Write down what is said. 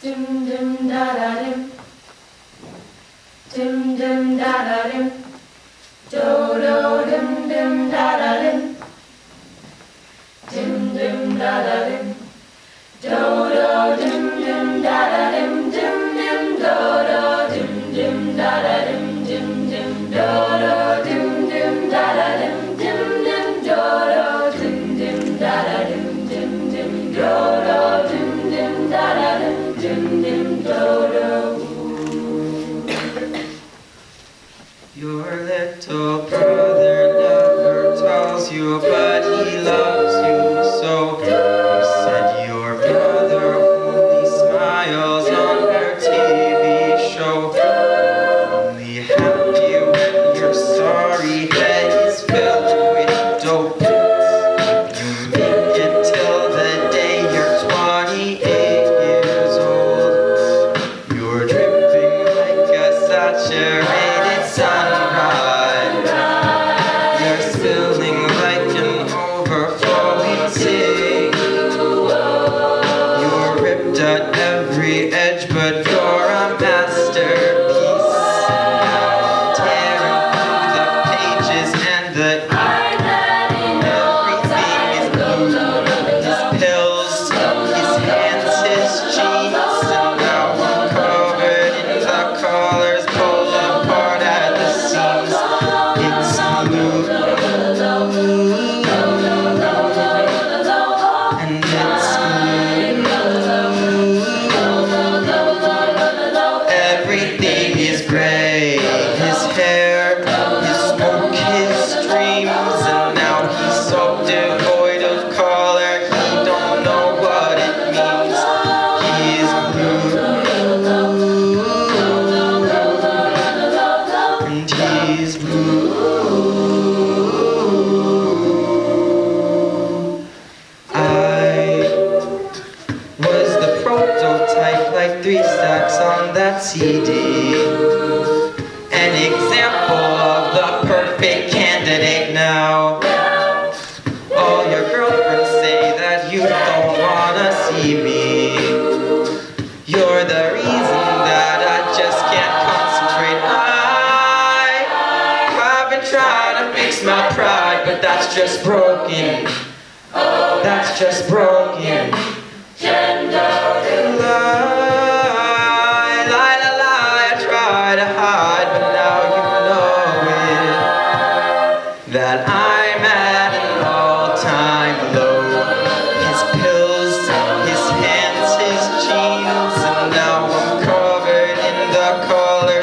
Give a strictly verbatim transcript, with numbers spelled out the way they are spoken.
dim dim da da dim, dim dim da da dim, do do dim dim da da dim, dim dim da da dim, do do dim dim da da dim, dim dim do do dim dim da da dim, dim dim do do dim dim da da dim, dim dim do do dim dim da da dim, dim dim do do dim dim da da dim, dim dim do do. Your little brother never tells you, but he loves you so. You said your brother only smiles on her T V show. Only happy when you're sorry that he's filled with dope. You make it till the day you're twenty-eight years old. You're dripping like a saturated sunrise. You're spilling like an overflowing sea. You're ripped at every edge, but you're a masterpiece. Now tearing through the pages and the ink. Everything is blue. His pills, his hands, his jeans, and now I'm covered in the colors, pulled apart at the seams. It's blue, and it's blue. Everything is gray. His hair, his smoke, his dreams, and now he's so devoid of color. He don't know what it means. He's blue, and he's blue. I was the prototype, like three stacks on that C D. An example of the perfect candidate now. All your girlfriends say that you don't wanna see me. You're the reason that I just can't concentrate. I have been trying to fix my pride, but that's just broken. That's just broken. Lie, lie, lie, lie, I try to hide, but now you know it, that I'm at an all-time low. His pills, his hands, his jeans, and now I'm covered in the color.